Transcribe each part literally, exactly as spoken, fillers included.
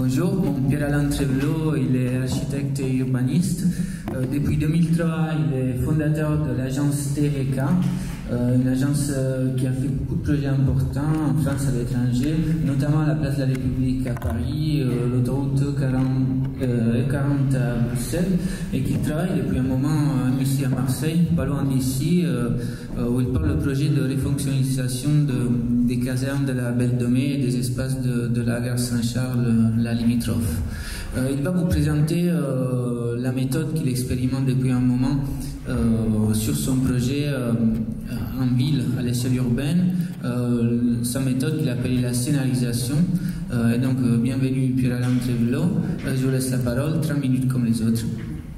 bonjour, mon Pierre-Alain Trevelot, il est architecte et urbaniste. Euh, depuis deux mille trois, il est fondateur de l'agence T V K, euh, une agence euh, qui a fait beaucoup de projets importants en France et à l'étranger, notamment à la Place de la République à Paris, euh, l'autoroute E quarante à Bruxelles, et qui travaille depuis un moment euh, ici à Marseille, pas loin d'ici, euh, euh, où il parle le projet de refonctionnalisation de, des casernes de la Belle de Mai et des espaces de, de la gare Saint-Charles, la limitrophe. Euh, il va vous présenter euh, la méthode qu'il expérimente depuis un moment euh, sur son projet euh, en ville, à l'échelle urbaine, euh, sa méthode qu'il appelle la scénarisation. Euh, et donc, euh, bienvenue Pierre-Alain Trevelot. Euh, je vous laisse la parole, trente minutes comme les autres.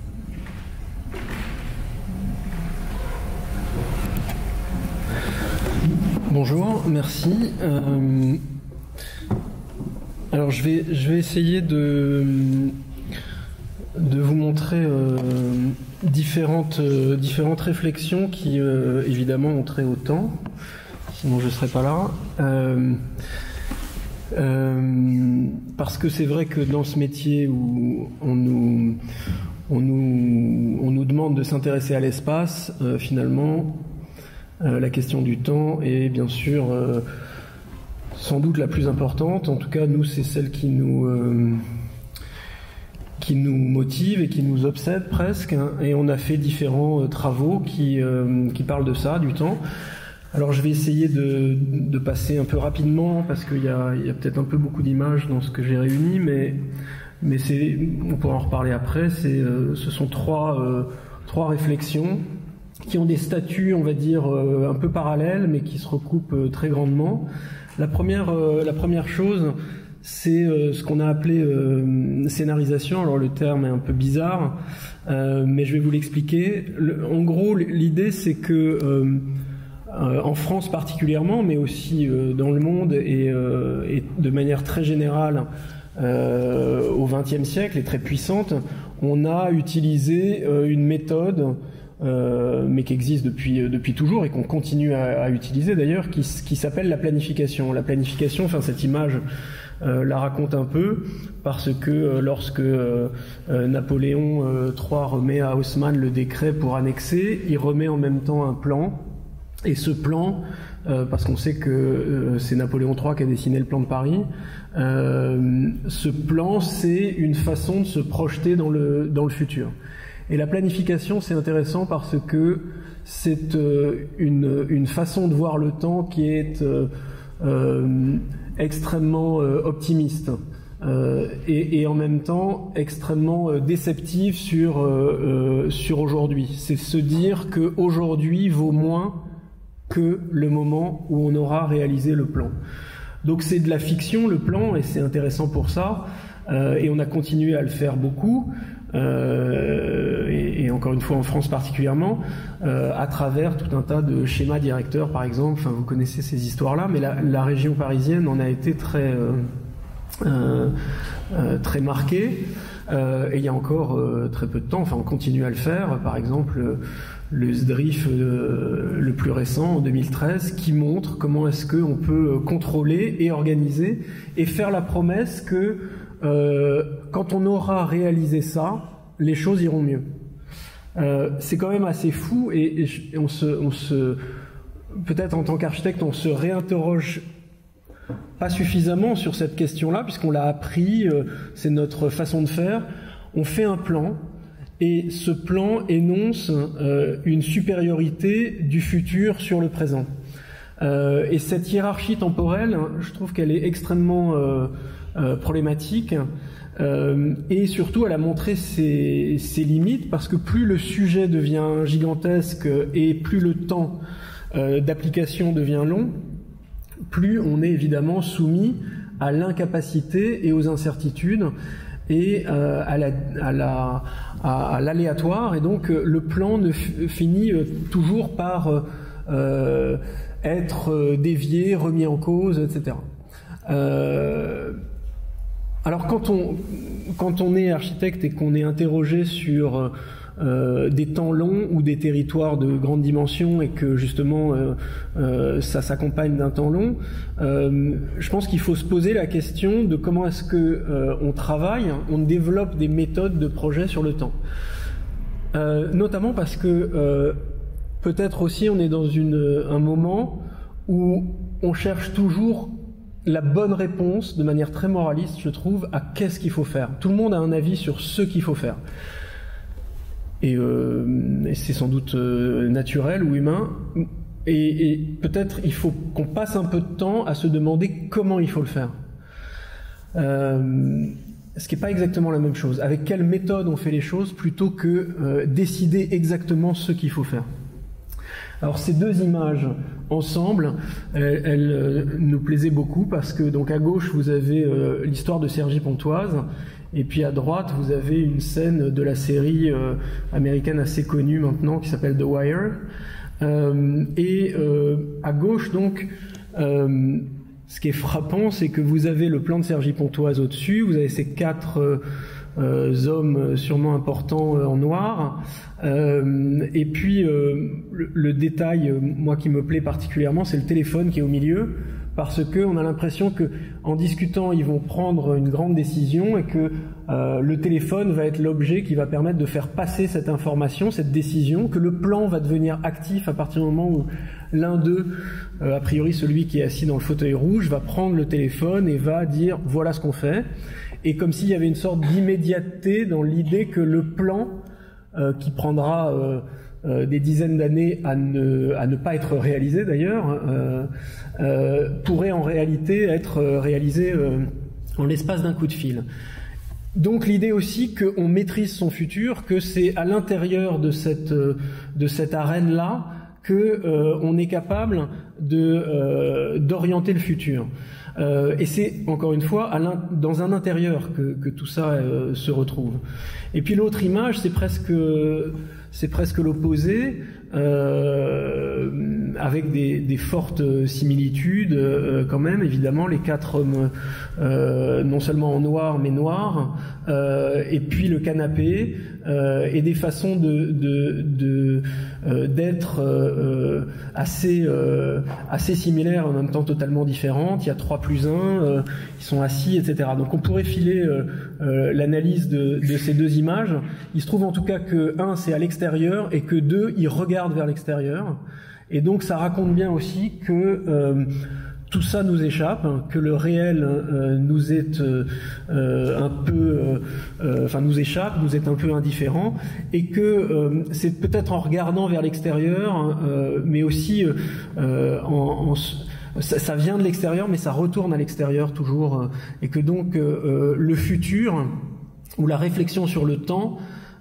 Bonjour, merci. Euh, alors je vais, je vais essayer de, de vous montrer euh, différentes, euh, différentes réflexions qui euh, évidemment ont trait au temps, sinon je ne serais pas là. Euh, euh, parce que c'est vrai que dans ce métier où on nous, on nous, on nous demande de s'intéresser à l'espace, euh, finalement, Euh, la question du temps est bien sûr euh, sans doute la plus importante. En tout cas, nous, c'est celle qui nous euh, qui nous motive et qui nous obsède presque. Hein, et on a fait différents euh, travaux qui euh, qui parlent de ça, du temps. Alors, je vais essayer de, de passer un peu rapidement parce qu'il y a, il y a peut-être un peu beaucoup d'images dans ce que j'ai réuni, mais mais c'est, on pourra en reparler après. C'est, euh, ce sont trois euh, trois réflexions qui ont des statuts, on va dire, euh, un peu parallèles, mais qui se recoupent euh, très grandement. La première, euh, la première chose, c'est euh, ce qu'on a appelé euh, scénarisation. Alors le terme est un peu bizarre, euh, mais je vais vous l'expliquer. Le, en gros, l'idée, c'est que euh, euh, en France particulièrement, mais aussi euh, dans le monde et, euh, et de manière très générale euh, au vingtième siècle et très puissante, on a utilisé euh, une méthode Euh, mais qui existe depuis depuis toujours et qu'on continue à, à utiliser d'ailleurs, qui, qui s'appelle la planification. La planification, enfin cette image euh, la raconte un peu parce que euh, lorsque euh, euh, Napoléon euh, trois remet à Haussmann le décret pour annexer, il remet en même temps un plan, et ce plan, euh, parce qu'on sait que euh, c'est Napoléon trois qui a dessiné le plan de Paris, euh, ce plan c'est une façon de se projeter dans le dans le futur. Et la planification, c'est intéressant parce que c'est euh, une, une façon de voir le temps qui est euh, euh, extrêmement euh, optimiste euh, et, et en même temps extrêmement euh, déceptive sur, euh, euh, sur aujourd'hui. C'est se dire qu'aujourd'hui vaut moins que le moment où on aura réalisé le plan. Donc c'est de la fiction, le plan, et c'est intéressant pour ça. Euh, et on a continué à le faire beaucoup. Euh, et, et encore une fois en France particulièrement, euh, à travers tout un tas de schémas directeurs, par exemple. Enfin, vous connaissez ces histoires-là, mais la, la région parisienne en a été très euh, euh, euh, très marquée. Euh, et il y a encore euh, très peu de temps, enfin, on continue à le faire. Par exemple, le S D R I F euh, le plus récent, en deux mille treize, qui montre comment est-ce qu'on peut contrôler et organiser et faire la promesse que Euh, quand on aura réalisé ça, les choses iront mieux. Euh, c'est quand même assez fou et, et on se, on se, peut-être en tant qu'architecte, on se réinterroge pas suffisamment sur cette question-là, puisqu'on l'a appris, euh, c'est notre façon de faire. On fait un plan et ce plan énonce euh, une supériorité du futur sur le présent. Euh, et cette hiérarchie temporelle, je trouve qu'elle est extrêmement euh, euh, problématique euh, et surtout elle a montré ses, ses limites parce que plus le sujet devient gigantesque et plus le temps euh, d'application devient long, plus on est évidemment soumis à l'incapacité et aux incertitudes et euh, à la, à la, à, à l'aléatoire, et donc euh, le plan ne f- finit euh, toujours par euh, euh, être dévié, remis en cause, et cetera. Euh, alors quand on, quand on est architecte et qu'on est interrogé sur euh, des temps longs ou des territoires de grande dimension et que justement euh, euh, ça s'accompagne d'un temps long, euh, je pense qu'il faut se poser la question de comment est-ce que euh, on travaille, on développe des méthodes de projet sur le temps. Euh, notamment parce que euh, peut-être aussi on est dans une, un moment où on cherche toujours la bonne réponse, de manière très moraliste, je trouve, à qu'est-ce qu'il faut faire. Tout le monde a un avis sur ce qu'il faut faire. Et, euh, et c'est sans doute euh, naturel ou humain. Et, et peut-être il faut qu'on passe un peu de temps à se demander comment il faut le faire. Euh, ce qui n'est pas exactement la même chose. Avec quelle méthode on fait les choses plutôt que euh, décider exactement ce qu'il faut faire. Alors ces deux images ensemble, elles, elles euh, nous plaisaient beaucoup parce que donc à gauche vous avez euh, l'histoire de Cergy-Pontoise et puis à droite vous avez une scène de la série euh, américaine assez connue maintenant qui s'appelle The Wire. Euh, et euh, à gauche donc, euh, ce qui est frappant, c'est que vous avez le plan de Cergy-Pontoise au-dessus, vous avez ces quatre euh, Euh, hommes sûrement importants euh, en noir, euh, et puis euh, le, le détail, euh, moi qui me plaît particulièrement, c'est le téléphone qui est au milieu, parce que on a l'impression que en discutant, ils vont prendre une grande décision et que euh, le téléphone va être l'objet qui va permettre de faire passer cette information, cette décision, que le plan va devenir actif à partir du moment où l'un d'eux, euh, a priori celui qui est assis dans le fauteuil rouge, va prendre le téléphone et va dire voilà ce qu'on fait. Et comme s'il y avait une sorte d'immédiateté dans l'idée que le plan, euh, qui prendra euh, euh, des dizaines d'années à ne, à ne pas être réalisé d'ailleurs, euh, euh, pourrait en réalité être réalisé euh, en l'espace d'un coup de fil. Donc l'idée aussi qu'on maîtrise son futur, que c'est à l'intérieur de cette, de cette arène-là que euh, on est capable de, euh, d'orienter le futur. Euh, et c'est, encore une fois, à dans un intérieur que, que tout ça euh, se retrouve. Et puis l'autre image, c'est presque, c'est presque l'opposé, euh, avec des, des fortes similitudes euh, quand même, évidemment, les quatre hommes, euh, non seulement en noir, mais noirs, euh, et puis le canapé, euh, et des façons de, de, de, euh, d'être euh, assez, euh, assez similaires, en même temps totalement différentes. Il y a trois plus un, euh, ils sont assis, et cetera. Donc on pourrait filer euh, euh, l'analyse de, de ces deux images. Il se trouve en tout cas que un, c'est à l'extérieur, et que deux, ils regardent vers l'extérieur, et donc ça raconte bien aussi que euh, tout ça nous échappe, hein, que le réel euh, nous est euh, euh, un peu, euh, enfin nous échappe, nous est un peu indifférent, et que euh, c'est peut-être en regardant vers l'extérieur, hein, euh, mais aussi euh, en, en ça, ça vient de l'extérieur, mais ça retourne à l'extérieur toujours, euh, et que donc euh, le futur ou la réflexion sur le temps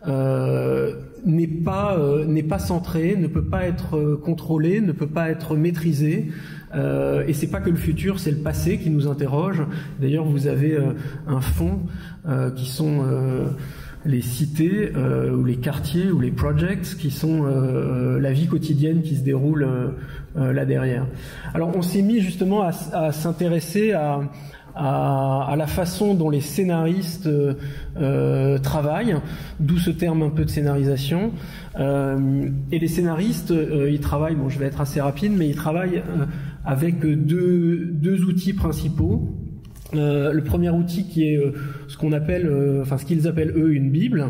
euh, n'est pas euh, n'est pas centré, ne peut pas être euh, contrôlé, ne peut pas être maîtrisé. Euh, et c'est pas que le futur, c'est le passé qui nous interroge. D'ailleurs, vous avez euh, un fond euh, qui sont euh, les cités euh, ou les quartiers ou les projects qui sont euh, la vie quotidienne qui se déroule euh, euh, là derrière. Alors, on s'est mis justement à, à s'intéresser à À, à la façon dont les scénaristes euh, euh, travaillent, d'où ce terme un peu de scénarisation. Euh, et les scénaristes, euh, ils travaillent, bon, je vais être assez rapide, mais ils travaillent euh, avec deux, deux outils principaux. Euh, le premier outil qui est euh, ce qu'on appelle, euh, enfin ce qu'ils appellent eux une Bible,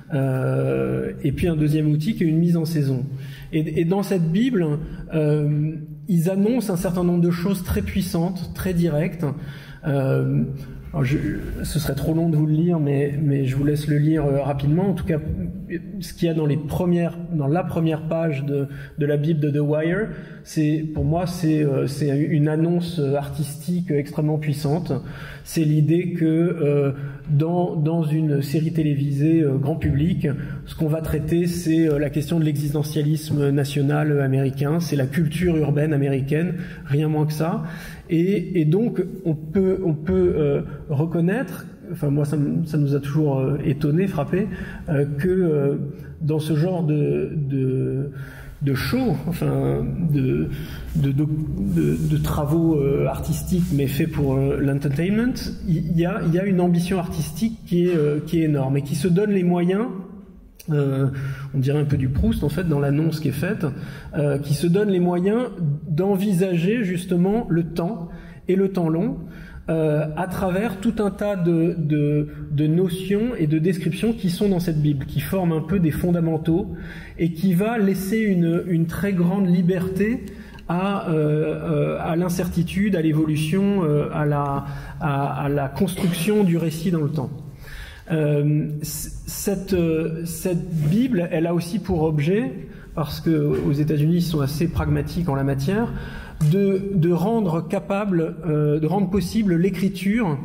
euh, et puis un deuxième outil qui est une mise en saison. Et, et dans cette Bible, euh, ils annoncent un certain nombre de choses très puissantes, très directes. Euh, alors je, ce serait trop long de vous le lire, mais, mais je vous laisse le lire euh, rapidement. En tout cas, ce qu'il y a dans les premières, dans la première page de, de la Bible de The Wire, c'est, pour moi, c'est, euh, c'est une annonce artistique extrêmement puissante. C'est l'idée que euh, dans, dans une série télévisée euh, grand public, ce qu'on va traiter, c'est euh, la question de l'existentialisme national américain, c'est la culture urbaine américaine, rien moins que ça. Et, et donc, on peut, on peut euh, reconnaître, enfin moi ça, ça nous a toujours euh, étonné, frappé, euh, que euh, dans ce genre de, de, de show, enfin de, de, de, de, de travaux euh, artistiques, mais faits pour euh, l'entertainment, il y a, il y a une ambition artistique qui est, euh, qui est énorme et qui se donne les moyens, euh, on dirait un peu du Proust en fait dans l'annonce qui est faite, euh, qui se donne les moyens d'envisager justement le temps et le temps long, Euh, à travers tout un tas de, de, de notions et de descriptions qui sont dans cette Bible, qui forment un peu des fondamentaux et qui va laisser une, une très grande liberté à, euh, à l'incertitude, à l'évolution, euh, à, la, à, à la construction du récit dans le temps. Euh, cette, cette Bible, elle a aussi pour objet, parce qu'aux États-Unis ils sont assez pragmatiques en la matière, De, de rendre capable, euh, de rendre possible l'écriture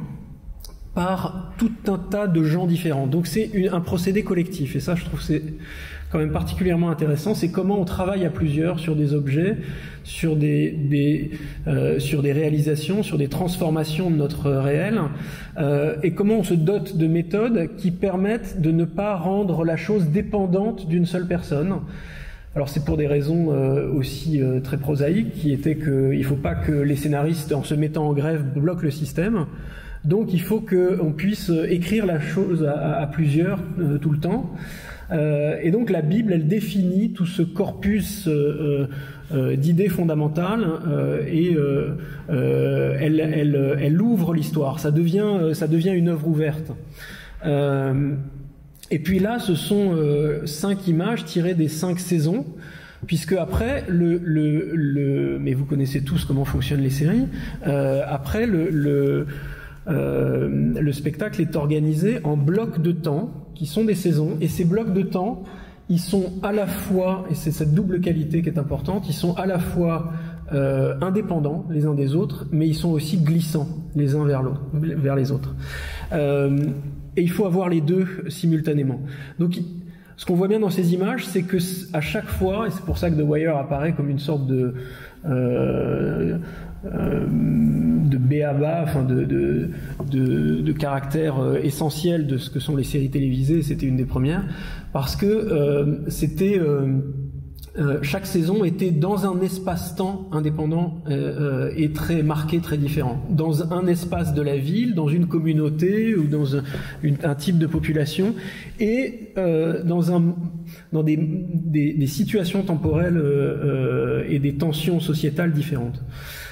par tout un tas de gens différents. Donc c'est une, un procédé collectif, et ça je trouve que c'est quand même particulièrement intéressant. C'est comment on travaille à plusieurs sur des objets, sur des, des, euh, sur des réalisations, sur des transformations de notre réel, euh, et comment on se dote de méthodes qui permettent de ne pas rendre la chose dépendante d'une seule personne. Alors c'est pour des raisons euh, aussi euh, très prosaïques, qui étaient qu'il ne faut pas que les scénaristes, en se mettant en grève, bloquent le système. Donc il faut qu'on puisse écrire la chose à, à plusieurs euh, tout le temps. Euh, et donc la Bible, elle définit tout ce corpus euh, euh, d'idées fondamentales euh, et euh, euh, elle, elle, elle ouvre l'histoire. Ça devient, ça devient une œuvre ouverte. Euh, Et puis là, ce sont euh, cinq images tirées des cinq saisons, puisque après, le, le, le, mais vous connaissez tous comment fonctionnent les séries, euh, après, le, le, euh, le spectacle est organisé en blocs de temps, qui sont des saisons, et ces blocs de temps, ils sont à la fois, et c'est cette double qualité qui est importante, ils sont à la fois euh, indépendants les uns des autres, mais ils sont aussi glissants les uns vers, l'autre, vers les autres. Euh, Et il faut avoir les deux simultanément. Donc, ce qu'on voit bien dans ces images, c'est que à chaque fois, et c'est pour ça que The Wire apparaît comme une sorte de euh, euh, de b.a.-ba, enfin de, de, de, de caractère essentiel de ce que sont les séries télévisées, c'était une des premières, parce que euh, c'était euh, Euh, chaque saison était dans un espace-temps indépendant euh, euh, et très marqué, très différent. Dans un espace de la ville, dans une communauté ou dans un, une, un type de population, et euh, dans, un, dans des, des, des situations temporelles euh, euh, et des tensions sociétales différentes.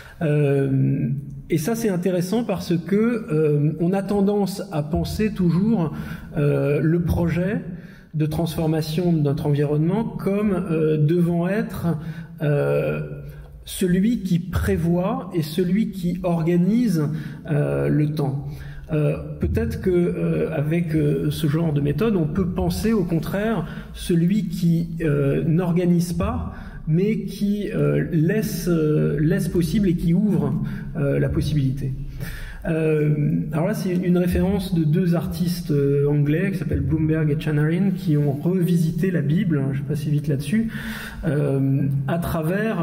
Euh, et ça, c'est intéressant parce que euh, on a tendance à penser toujours euh, le projet de transformation de notre environnement comme euh, devant être euh, celui qui prévoit et celui qui organise euh, le temps. Euh, peut-être que euh, avec euh, ce genre de méthode, on peut penser au contraire celui qui euh, n'organise pas, mais qui euh, laisse, euh, laisse possible et qui ouvre euh, la possibilité. Euh, alors là, c'est une référence de deux artistes euh, anglais qui s'appellent Bloomberg et Chanarin, qui ont revisité la Bible, hein, je passe vite là-dessus, euh, à travers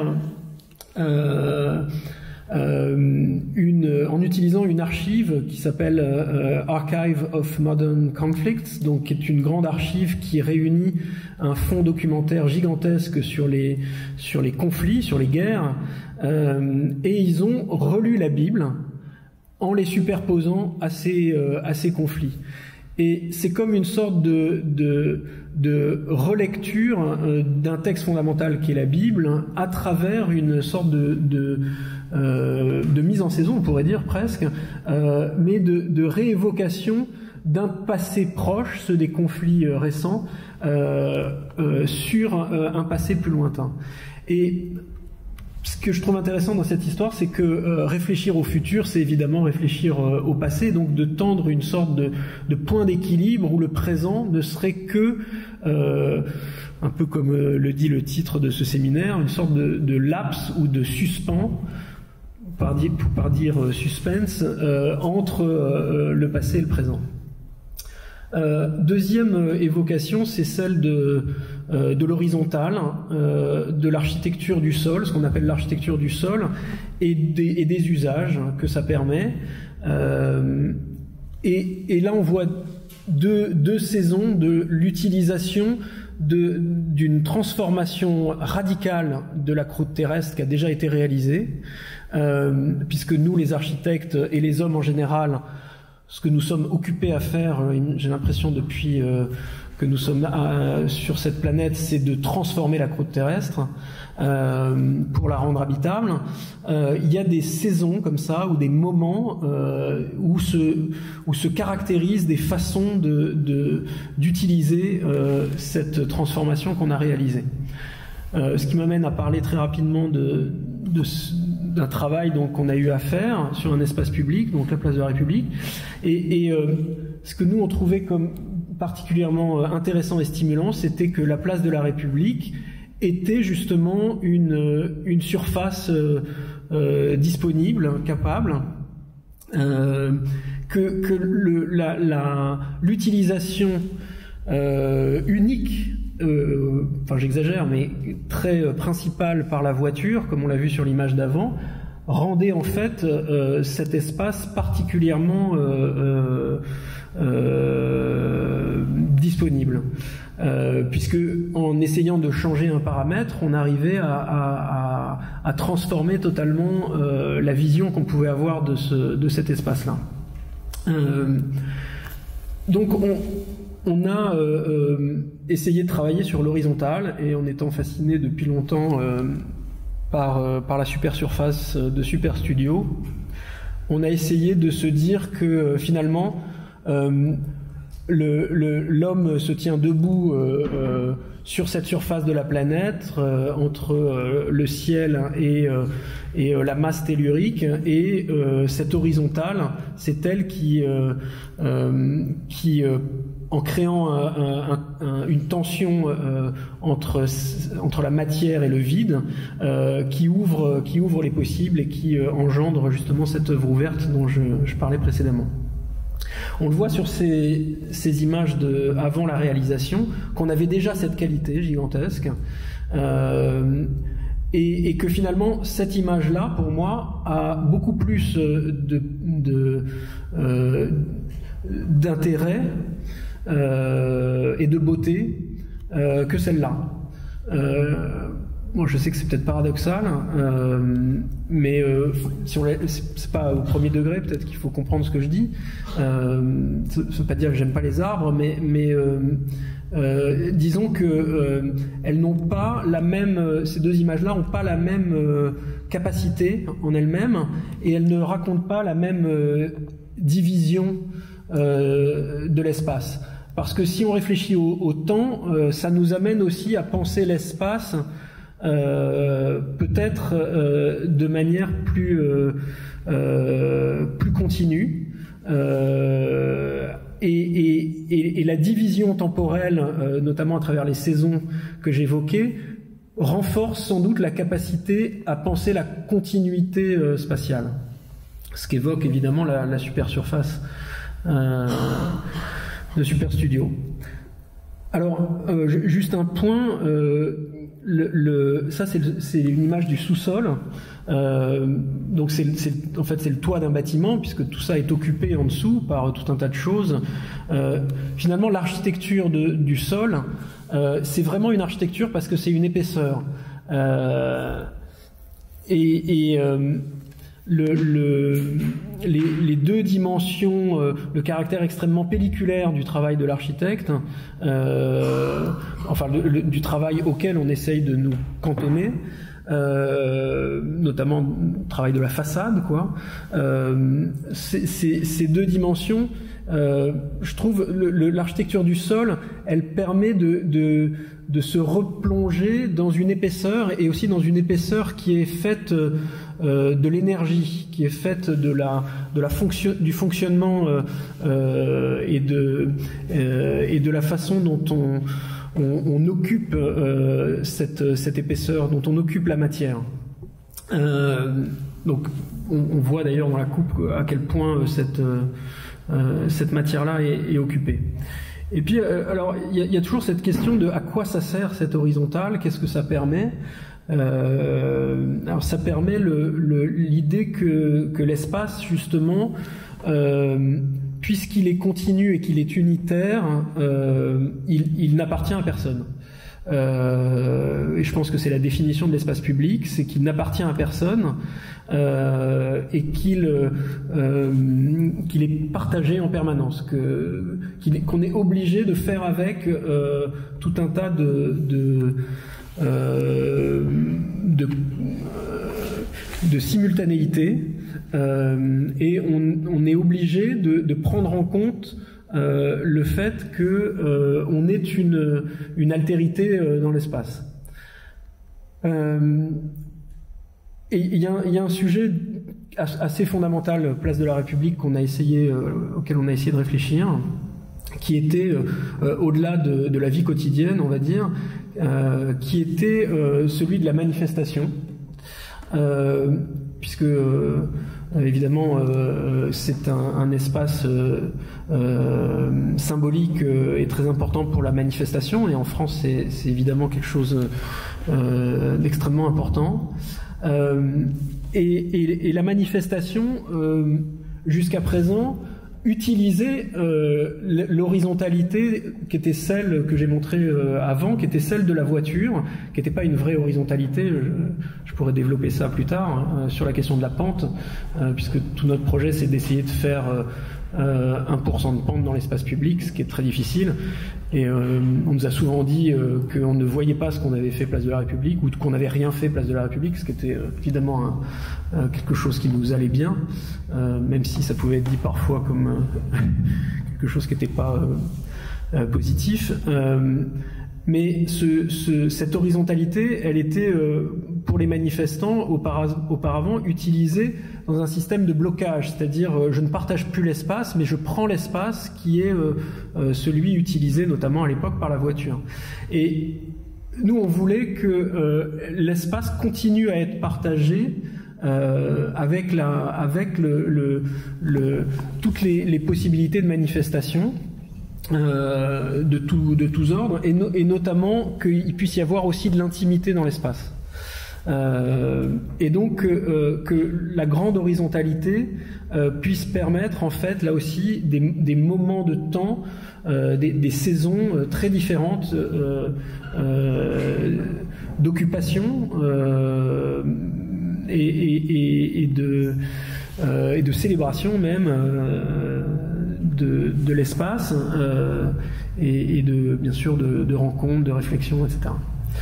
euh, euh, une, en utilisant une archive qui s'appelle euh, Archive of Modern Conflicts, donc qui est une grande archive qui réunit un fonds documentaire gigantesque sur les sur les conflits, sur les guerres, euh, et ils ont relu la Bible en les superposant à ces, euh, à ces conflits. Et c'est comme une sorte de, de, de relecture euh, d'un texte fondamental qui est la Bible, hein, à travers une sorte de, de, euh, de mise en saison, on pourrait dire presque, euh, mais de, de réévocation d'un passé proche, ceux des conflits euh, récents, euh, euh, sur euh, un passé plus lointain. Et ce que je trouve intéressant dans cette histoire, c'est que euh, réfléchir au futur, c'est évidemment réfléchir euh, au passé, donc de tendre une sorte de, de point d'équilibre où le présent ne serait que, euh, un peu comme euh, le dit le titre de ce séminaire, une sorte de, de laps ou de suspens, par dire, par dire euh, suspense, euh, entre euh, le passé et le présent. Euh, deuxième euh, évocation, c'est celle de, euh, de l'horizontale, euh, de l'architecture du sol, ce qu'on appelle l'architecture du sol, et des, et des usages que ça permet. Euh, et, et là, on voit deux, deux saisons de l'utilisation de, d'une transformation radicale de la croûte terrestre qui a déjà été réalisée, euh, puisque nous, les architectes et les hommes en général, ce que nous sommes occupés à faire, j'ai l'impression depuis euh, que nous sommes à, sur cette planète, c'est de transformer la croûte terrestre euh, pour la rendre habitable. Euh, il y a des saisons comme ça, ou des moments euh, où, se, où se caractérisent des façons de, de, d'utiliser euh, cette transformation qu'on a réalisée. Euh, ce qui m'amène à parler très rapidement de, de, d'un travail donc, qu'on a eu à faire sur un espace public, donc la place de la République. Et, et euh, ce que nous, on trouvait comme particulièrement intéressant et stimulant, c'était que la place de la République était justement une, une surface euh, euh, disponible, capable, euh, que, que le, la, la, l'utilisation euh, unique, euh, enfin j'exagère, mais très euh, principale par la voiture, comme on l'a vu sur l'image d'avant, rendait en fait euh, cet espace particulièrement euh, euh, euh, disponible, euh, puisque en essayant de changer un paramètre, on arrivait à, à, à, à transformer totalement euh, la vision qu'on pouvait avoir de, ce, de cet espace-là. Euh, donc on, on a euh, euh, essayé de travailler sur l'horizontale, et en étant fasciné depuis longtemps euh, Par, euh, par la super surface de Super Studio, on a essayé de se dire que euh, finalement euh, le, le, l'homme se tient debout euh, euh, sur cette surface de la planète euh, entre euh, le ciel et, euh, et euh, la masse tellurique, et euh, cette horizontale, c'est elle qui, euh, euh, qui euh, en créant un, un, un, une tension euh, entre, entre la matière et le vide, euh, qui, ouvre, qui ouvre les possibles et qui euh, engendre justement cette œuvre ouverte dont je, je parlais précédemment. On le voit sur ces, ces images de, avant la réalisation, qu'on avait déjà cette qualité gigantesque, euh, et, et que finalement cette image-là, pour moi, a beaucoup plus de, de, euh, d'intérêt Euh, et de beauté euh, que celle-là. Euh, bon, je sais que c'est peut-être paradoxal, euh, mais euh, si on c'est pas au premier degré, peut-être qu'il faut comprendre ce que je dis. Euh, ça ne veut pas dire que j'aime pas les arbres, mais, mais euh, euh, disons que euh, elles n'ont pas la même. Ces deux images-là n'ont pas la même euh, capacité en elles-mêmes, et elles ne racontent pas la même euh, division euh, de l'espace. Parce que si on réfléchit au, au temps, euh, ça nous amène aussi à penser l'espace euh, peut-être euh, de manière plus, euh, euh, plus continue. Euh, et, et, et, et la division temporelle, euh, notamment à travers les saisons que j'évoquais, renforce sans doute la capacité à penser la continuité euh, spatiale. Ce qu'évoque évidemment la, la super surface euh, de Super Studio. Alors, euh, juste un point, euh, le, le, ça c'est, le, c'est une image du sous-sol, euh, donc c'est, c'est, en fait c'est le toit d'un bâtiment, puisque tout ça est occupé en dessous par tout un tas de choses. Euh, finalement, l'architecture de, du sol, euh, c'est vraiment une architecture parce que c'est une épaisseur. Euh, et... et euh, Le, le, les, les deux dimensions, euh, le caractère extrêmement pelliculaire du travail de l'architecte, euh, enfin le, le, du travail auquel on essaye de nous cantonner, euh, notamment le travail de la façade, quoi. Euh, c'est, c'est, ces deux dimensions, euh, je trouve, le, le, l'architecture du sol, elle permet de, de, de se replonger dans une épaisseur, et aussi dans une épaisseur qui est faite euh, de l'énergie, qui est faite de la, de la fonction, du fonctionnement euh, euh, et, de, euh, et de la façon dont on, on, on occupe euh, cette, cette épaisseur, dont on occupe la matière. Euh, donc, on, on voit d'ailleurs dans la coupe à quel point cette, euh, cette matière-là est, est occupée. Et puis, euh, alors, il y, y a toujours cette question de à quoi ça sert cette horizontale, qu'est-ce que ça permet. Euh, alors, ça permet le, le, l'idée que, que l'espace, justement, euh, puisqu'il est continu et qu'il est unitaire, euh, il, il n'appartient à personne. Euh, et je pense que c'est la définition de l'espace public, c'est qu'il n'appartient à personne euh, et qu'il euh, qu'il est partagé en permanence, que, qu'il est, qu'on est obligé de faire avec euh, tout un tas de de, euh, de, euh, de simultanéité euh, et on, on est obligé de, de prendre en compte Euh, le fait que euh, on est une, une altérité euh, dans l'espace. Euh, et il y, y a un sujet assez fondamental, place de la République, qu'on a essayé, euh, auquel on a essayé de réfléchir, qui était euh, au-delà de, de la vie quotidienne, on va dire, euh, qui était euh, celui de la manifestation, euh, puisque euh, évidemment, euh, c'est un, un espace euh, euh, symbolique euh, et très important pour la manifestation, et en France, c'est, c'est évidemment quelque chose euh, d'extrêmement important. Euh, et, et, et la manifestation, euh, jusqu'à présent, utilisait euh, l'horizontalité qui était celle que j'ai montrée euh, avant, qui était celle de la voiture, qui n'était pas une vraie horizontalité. Je, je pourrais développer ça plus tard, hein, sur la question de la pente, euh, puisque tout notre projet, c'est d'essayer de faire euh, un pour cent de pente dans l'espace public, ce qui est très difficile. Et euh, on nous a souvent dit euh, qu'on ne voyait pas ce qu'on avait fait Place de la République, ou qu'on n'avait rien fait Place de la République, ce qui était euh, évidemment un, euh, quelque chose qui nous allait bien, euh, même si ça pouvait être dit parfois comme euh, quelque chose qui n'était pas euh, euh, positif. Euh, mais ce, ce, cette horizontalité, elle était, euh, pour les manifestants, auparavant, auparavant utilisée dans un système de blocage, c'est-à-dire euh, je ne partage plus l'espace, mais je prends l'espace qui est euh, euh, celui utilisé notamment à l'époque par la voiture. Et nous, on voulait que euh, l'espace continue à être partagé euh, avec, la, avec le, le, le, toutes les, les possibilités de manifestation. Euh, de, tout, de tous ordres, et, no, et notamment qu'il puisse y avoir aussi de l'intimité dans l'espace. Euh, et donc euh, que la grande horizontalité euh, puisse permettre en fait là aussi des, des moments de temps, euh, des, des saisons euh, très différentes euh, euh, d'occupation euh, et, et, et, de, euh, et de célébration même euh, de, de l'espace euh, et, et de bien sûr de, de rencontres, de réflexions, et cetera.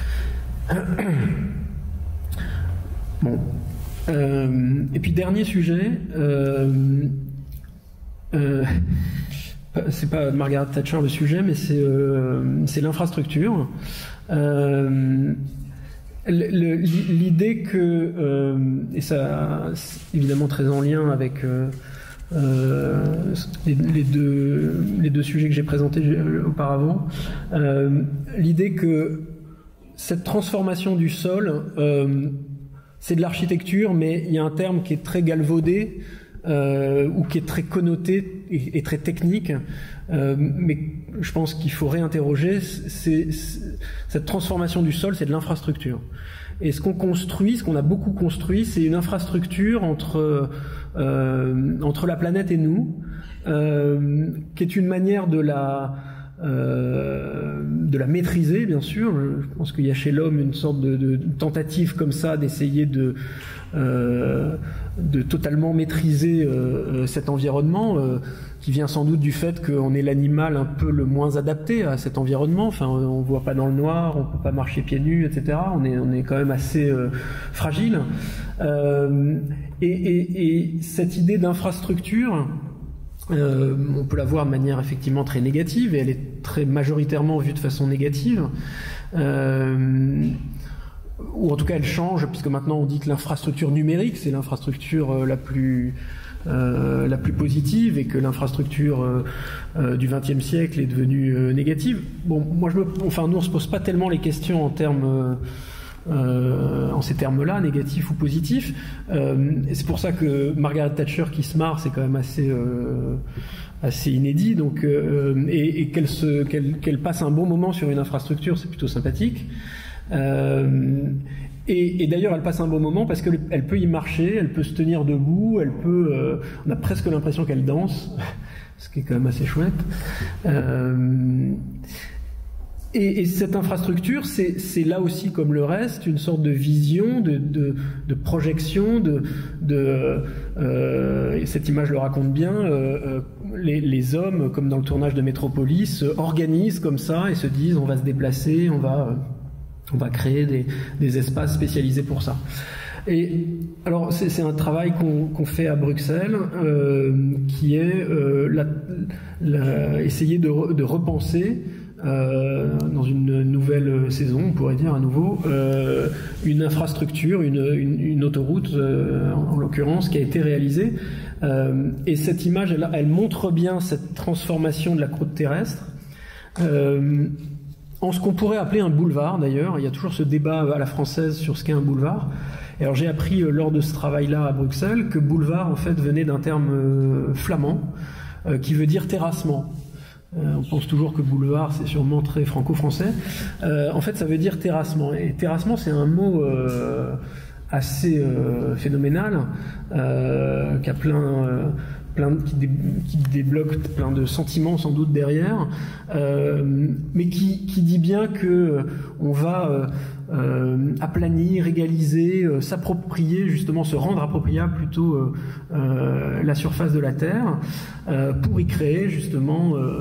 Bon. Euh, et puis dernier sujet, euh, euh, c'est pas Margaret Thatcher le sujet, mais c'est euh, c'est l'infrastructure. Euh, l'idée que euh, et ça c'est évidemment très en lien avec euh, euh, les, les deux les deux sujets que j'ai présentés auparavant, euh, l'idée que cette transformation du sol euh, c'est de l'architecture, mais il y a un terme qui est très galvaudé euh, ou qui est très connoté et, et très technique, euh, mais je pense qu'il faut réinterroger. C'est, c'est, cette transformation du sol, c'est de l'infrastructure. Et ce qu'on construit, ce qu'on a beaucoup construit, c'est une infrastructure entre euh, entre la planète et nous, euh, qui est une manière de la Euh, de la maîtriser, bien sûr. Je pense qu'il y a chez l'homme une sorte de, de, de tentative comme ça d'essayer de, euh, de totalement maîtriser euh, cet environnement, euh, qui vient sans doute du fait qu'on est l'animal un peu le moins adapté à cet environnement. Enfin, on voit pas dans le noir, on peut pas marcher pieds nus, et cetera. On est, on est quand même assez euh, fragile. Euh, et, et, et cette idée d'infrastructure, Euh, on peut la voir de manière effectivement très négative, et elle est très majoritairement vue de façon négative, euh, ou en tout cas elle change, puisque maintenant on dit que l'infrastructure numérique c'est l'infrastructure la plus euh, la plus positive, et que l'infrastructure euh, euh, du vingtième siècle est devenue euh, négative. Bon, moi je me, enfin nous on se pose pas tellement les questions en termes euh, Euh, en ces termes-là, négatifs ou positifs. Euh, et c'est pour ça que Margaret Thatcher qui se marre, c'est quand même assez euh, assez inédit. Donc, euh, et, et qu'elle se qu'elle, qu'elle passe un bon moment sur une infrastructure, c'est plutôt sympathique. Euh, et, et d'ailleurs, elle passe un bon moment parce qu'elle elle peut y marcher, elle peut se tenir debout, elle peut. Euh, on a presque l'impression qu'elle danse, ce qui est quand même assez chouette. Euh, Et, et cette infrastructure, c'est, c'est là aussi, comme le reste, une sorte de vision, de, de, de projection, de, de euh, et cette image le raconte bien, euh, les, les hommes, comme dans le tournage de Métropolis, organisent comme ça et se disent on va se déplacer, on va, on va créer des, des espaces spécialisés pour ça. Et alors c'est, c'est un travail qu'on, qu'on fait à Bruxelles, euh, qui est euh, la, la, essayer de, de repenser Euh, dans une nouvelle saison, on pourrait dire à nouveau, euh, une infrastructure, une, une, une autoroute, euh, en, en l'occurrence, qui a été réalisée. Euh, et cette image, elle, elle montre bien cette transformation de la croûte terrestre euh, en ce qu'on pourrait appeler un boulevard, d'ailleurs. Il y a toujours ce débat à la française sur ce qu'est un boulevard. Et alors j'ai appris euh, lors de ce travail-là à Bruxelles que boulevard, en fait, venait d'un terme euh, flamand euh, qui veut dire terrassement. Euh, on pense toujours que boulevard, c'est sûrement très franco-français. Euh, en fait, ça veut dire terrassement. Et terrassement, c'est un mot euh, assez euh, phénoménal, euh, qui a plein, euh, plein de, qui, dé, qui débloque plein de sentiments sans doute derrière, euh, mais qui, qui dit bien que on va euh, euh, aplanir, égaliser, euh, s'approprier, justement se rendre appropriable plutôt euh, euh, la surface de la Terre, euh, pour y créer justement euh,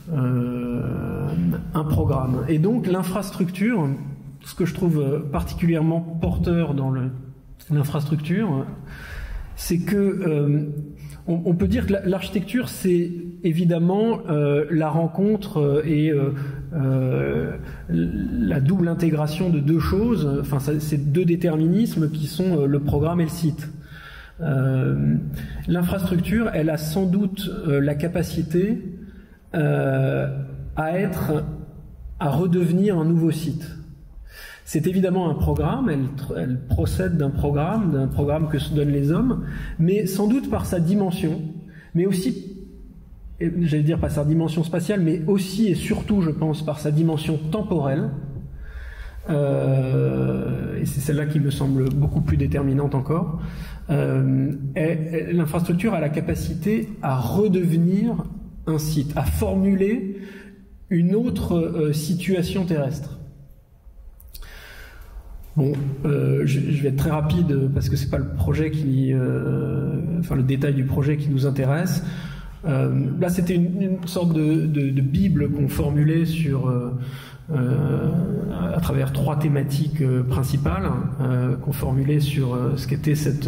euh, un programme. Et donc l'infrastructure, ce que je trouve particulièrement porteur dans le, l'infrastructure, c'est que euh, on, on peut dire que l'architecture, c'est évidemment euh, la rencontre et euh, euh, la double intégration de deux choses, enfin c'est deux déterminismes qui sont le programme et le site. Euh, l'infrastructure, elle a sans doute euh, la capacité euh, à être, à redevenir un nouveau site. C'est évidemment un programme, elle, elle procède d'un programme, d'un programme que se donnent les hommes, mais sans doute par sa dimension, mais aussi, j'allais dire par sa dimension spatiale, mais aussi et surtout, je pense, par sa dimension temporelle. Euh, et c'est celle-là qui me semble beaucoup plus déterminante encore. Euh, et, et, l'infrastructure a la capacité à redevenir un site, à formuler une autre euh, situation terrestre. Bon, euh, je, je vais être très rapide parce que c'est pas le projet qui, euh, enfin le détail du projet qui nous intéresse. Euh, là, c'était une, une sorte de, de, de bible qu'on formulait sur, euh, euh, à travers trois thématiques euh, principales euh, qu'on formulait sur euh, ce qu'était cette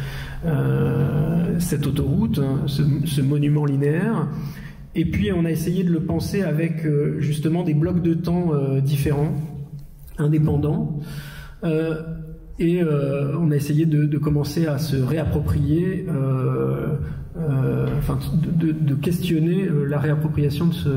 euh, cette autoroute, ce, ce monument linéaire. Et puis, on a essayé de le penser avec euh, justement des blocs de temps euh, différents, indépendants. Euh, et euh, on a essayé de, de commencer à se réapproprier, euh, euh, enfin de, de, de questionner euh, la réappropriation de, ce,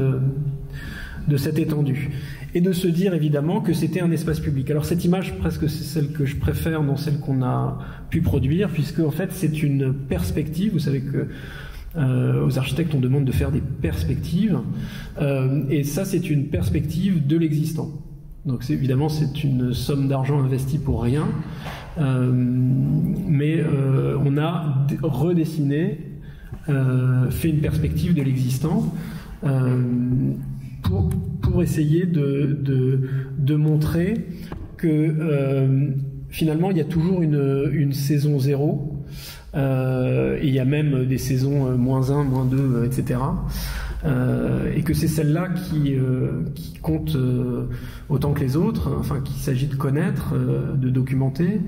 de cette étendue. Et de se dire évidemment que c'était un espace public. Alors cette image, presque c'est celle que je préfère dans celle qu'on a pu produire, puisque en fait c'est une perspective. Vous savez que euh, aux architectes on demande de faire des perspectives, euh, et ça c'est une perspective de l'existant. Donc c'est, évidemment c'est une somme d'argent investie pour rien, euh, mais euh, on a redessiné, euh, fait une perspective de l'existant euh, pour, pour essayer de, de, de montrer que euh, finalement il y a toujours une, une saison zéro, euh, et il y a même des saisons moins un, moins deux, et cetera. Euh, et que c'est celle-là qui, euh, qui compte euh, autant que les autres, enfin qu'il s'agit de connaître, euh, de documenter,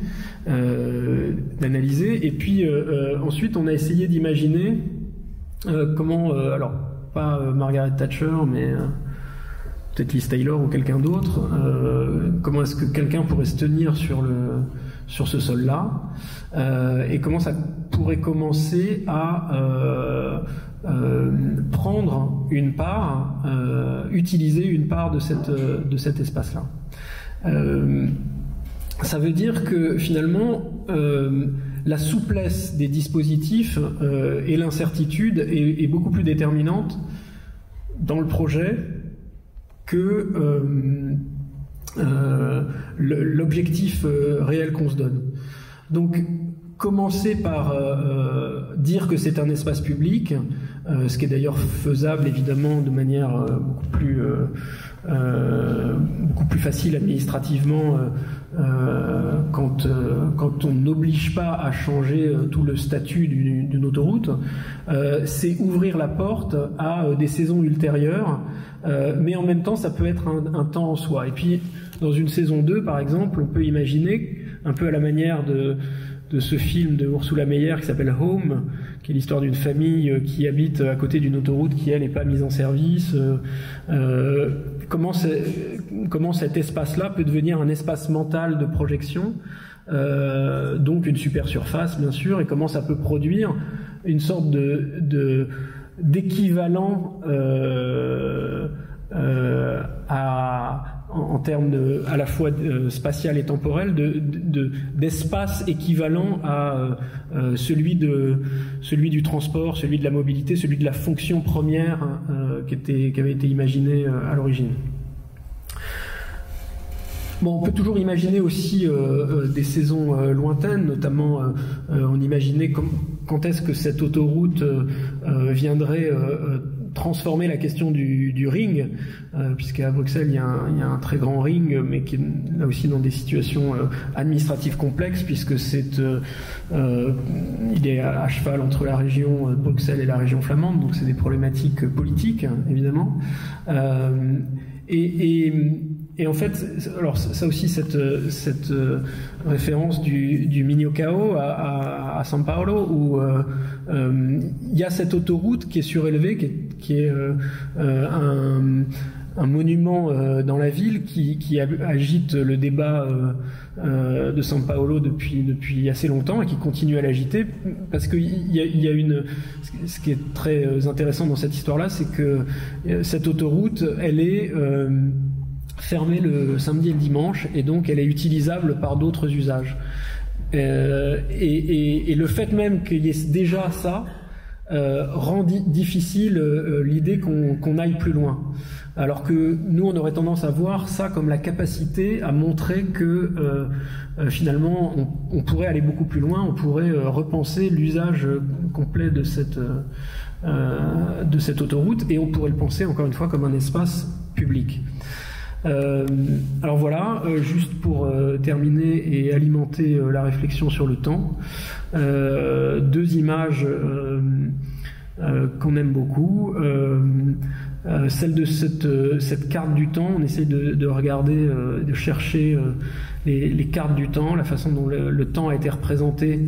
euh, d'analyser. Et puis euh, euh, ensuite on a essayé d'imaginer euh, comment, euh, alors pas euh, Margaret Thatcher, mais euh, peut-être Liz Taylor ou quelqu'un d'autre, euh, comment est-ce que quelqu'un pourrait se tenir sur, le, sur ce sol-là, euh, et comment ça pourrait commencer à euh, Euh, prendre une part, euh, utiliser une part de, cette, de cet espace-là. Euh, ça veut dire que finalement, euh, la souplesse des dispositifs euh, et l'incertitude est, est beaucoup plus déterminante dans le projet que euh, euh, l'objectif euh, réel qu'on se donne. Donc, commencer par euh, dire que c'est un espace public, euh, ce qui est d'ailleurs faisable évidemment de manière euh, beaucoup plus euh, euh, beaucoup plus facile administrativement euh, euh, quand euh, quand on n'oblige pas à changer euh, tout le statut d'une, d'une autoroute, euh, c'est ouvrir la porte à euh, des saisons ultérieures, euh, mais en même temps ça peut être un, un temps en soi. Et puis dans une saison deux par exemple, on peut imaginer un peu à la manière de de ce film de Ursula Meyer qui s'appelle Home, qui est l'histoire d'une famille qui habite à côté d'une autoroute qui, elle, n'est pas mise en service. Euh, comment, comment cet espace-là peut devenir un espace mental de projection, euh, donc une super surface, bien sûr, et comment ça peut produire une sorte de, de, d'équivalent euh, euh, à... en termes de, à la fois de, spatial et temporel, de, de, d'espace équivalent à euh, celui, de, celui du transport, celui de la mobilité, celui de la fonction première euh, qui, était, qui avait été imaginé euh, à l'origine. Bon, on peut toujours imaginer aussi euh, euh, des saisons euh, lointaines, notamment euh, euh, on imaginait com- quand est-ce que cette autoroute euh, euh, viendrait euh, transformer la question du, du ring, euh, puisqu'à Bruxelles il y, a un, il y a un très grand ring, mais qui est là aussi dans des situations euh, administratives complexes, puisque c'est, euh, euh, il est à, à cheval entre la région de Bruxelles et la région flamande, donc c'est des problématiques politiques, évidemment. Euh, et, et Et en fait, alors ça aussi, cette, cette référence du, du Minhocão à, à, à São Paulo, où euh, euh, il y a cette autoroute qui est surélevée, qui est, qui est euh, un, un monument euh, dans la ville qui, qui agite le débat euh, euh, de São Paulo depuis, depuis assez longtemps et qui continue à l'agiter, parce qu'il y a, il y a une... Ce qui est très intéressant dans cette histoire-là, c'est que cette autoroute, elle est... Euh, fermée le samedi et le dimanche, et donc elle est utilisable par d'autres usages. Euh, et, et, et le fait même qu'il y ait déjà ça euh, rend di- difficile euh, l'idée qu'on, qu'on aille plus loin. Alors que nous, on aurait tendance à voir ça comme la capacité à montrer que euh, euh, finalement, on, on pourrait aller beaucoup plus loin, on pourrait euh, repenser l'usage complet de cette, euh, de cette autoroute, et on pourrait le penser, encore une fois, comme un espace public. Euh, alors voilà, euh, juste pour euh, terminer et alimenter euh, la réflexion sur le temps, euh, deux images euh, euh, qu'on aime beaucoup. Euh, euh, celle de cette, euh, cette carte du temps, on essaie de, de regarder, euh, de chercher euh, les, les cartes du temps, la façon dont le, le temps a été représenté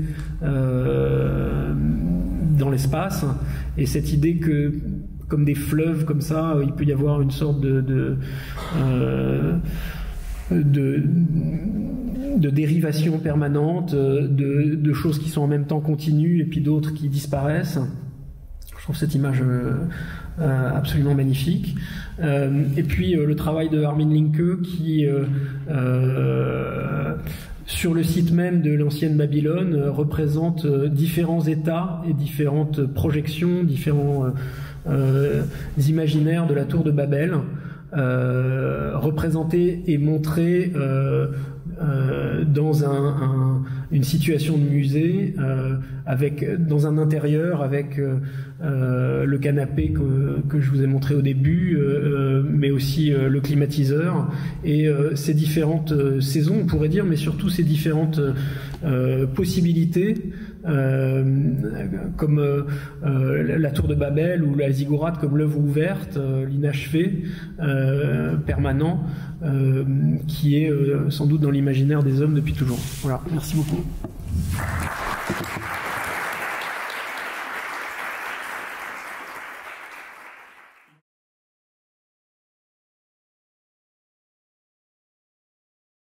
euh, dans l'espace, et cette idée que comme des fleuves comme ça, il peut y avoir une sorte de, de, euh, de, de dérivation permanente, de, de choses qui sont en même temps continues et puis d'autres qui disparaissent. Je trouve cette image euh, absolument magnifique. Euh, et puis euh, le travail de Armin Linke qui... Euh, euh, sur le site même de l'ancienne Babylone, euh, représente euh, différents états et différentes projections, différents euh, euh, imaginaires de la tour de Babel, euh, représentés et montrés euh, euh, dans un, un, une situation de musée, euh, avec, dans un intérieur avec euh, euh, le canapé que, que je vous ai montré au début, euh, mais aussi euh, le climatiseur, et euh, ces différentes euh, saisons, on pourrait dire, mais surtout ces différentes euh, possibilités, euh, comme euh, euh, la tour de Babel ou la ziggourate comme l'œuvre ouverte, euh, l'inachevé euh, permanent, euh, qui est euh, sans doute dans l'imaginaire des hommes depuis toujours. Voilà, merci beaucoup.